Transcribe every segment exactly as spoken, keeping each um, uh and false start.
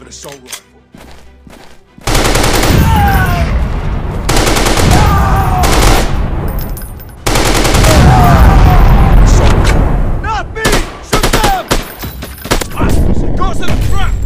an assault rifle. Not me! Shoot them! Hostiles, it goes in the trap!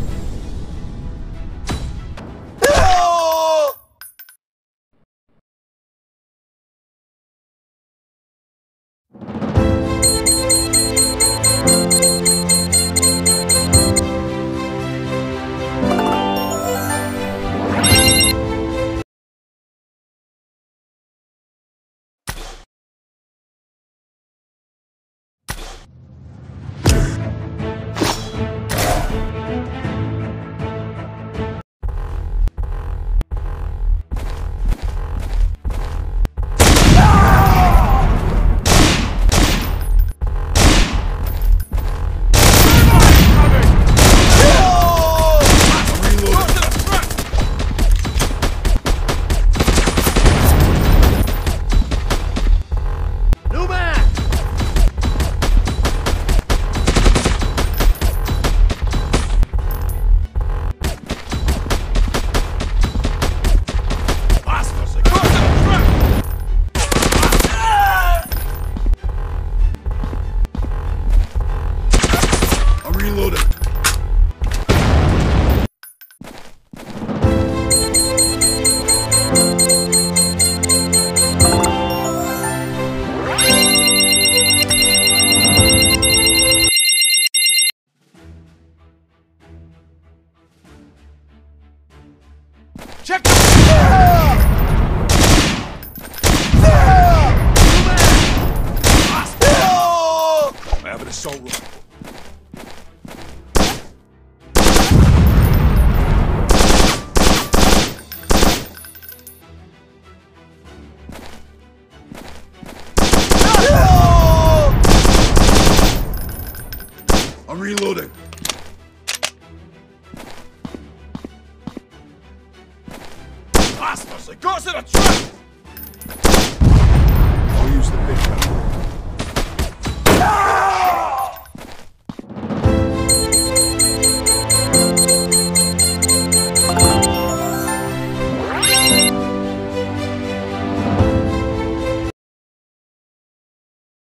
Check the I have an assault rifle. I'm reloading. Hostiles, it goes in a trap! I'll use the big